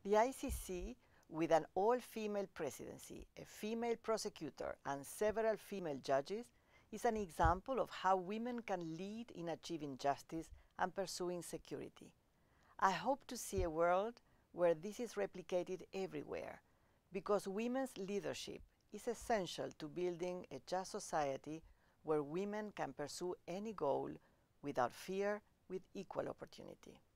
The ICC, with an all-female presidency, a female prosecutor, and several female judges, is an example of how women can lead in achieving justice and pursuing security. I hope to see a world where this is replicated everywhere, because women's leadership is essential to building a just society where women can pursue any goal without fear, with equal opportunity.